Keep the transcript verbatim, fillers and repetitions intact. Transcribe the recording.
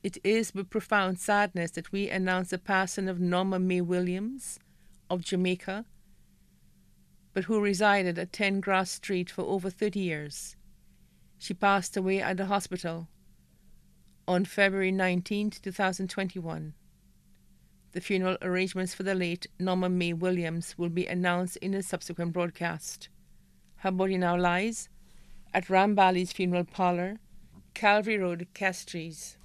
It is with profound sadness that we announce the passing of Norma May Williams of Jamaica, but who resided at ten Grass Street for over thirty years. She passed away at the hospital on February nineteenth, two thousand twenty-one. The funeral arrangements for the late Norma May Williams will be announced in a subsequent broadcast. Her body now lies at Rambali's Funeral Parlour, Calvary Road, Castries.